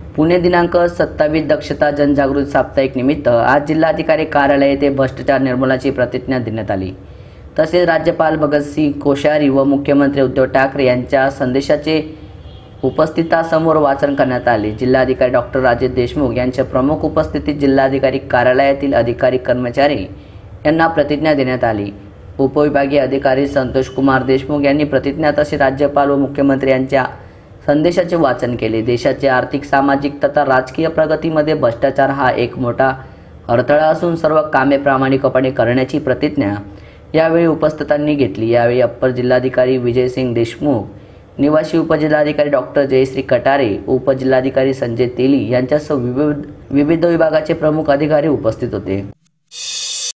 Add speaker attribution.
Speaker 1: पुणे दिनांक 27 दक्षता जनजागृती साप्ताहिक निमित्त आज जिल्हाधिकारी कार्यालय येथे भ्रष्टाचार निर्मूलनाची प्रतिज्ञा देण्यात आली। तसेच राज्यपाल भगतसिंह कोश्यारी व मुख्यमंत्री उद्धव ठाकरे यांच्या संदेशाचे उपस्थितांसमोर वाचन करण्यात आले। जिल्हाधिकारी डॉक्टर राजेश देशमुख यांच्या प्रमुख उपस्थितीत जिल्हाधिकारी कार्यालयातील अधिकारी कर्मचारी यांना प्रतिज्ञा देण्यात आली। उपविभागीय अधिकारी संतोष कुमार देशमुख यांनी प्रतिज्ञा तसेच राज्यपाल व मुख्यमंत्री यांच्या संदेशाचे वाचन केले। देशाचे आर्थिक, सामाजिक तथा राजकीय प्रगतीमध्ये भ्रष्टाचार हा एक मोठा अडथळा असून सर्व कामे प्रामाणिकपणे करण्याची प्रतिज्ञा यावेळी उपस्थितांनी घेतली। यावेळी अप्पर जिल्हाधिकारी विजयसिंग देशमुख, निवासी उपजिल्हाधिकारी डॉक्टर जयश्री कटारे, उपजिल्हाधिकारी संजय तेली यांच्यासह विविध विभागाचे प्रमुख अधिकारी उपस्थित होते।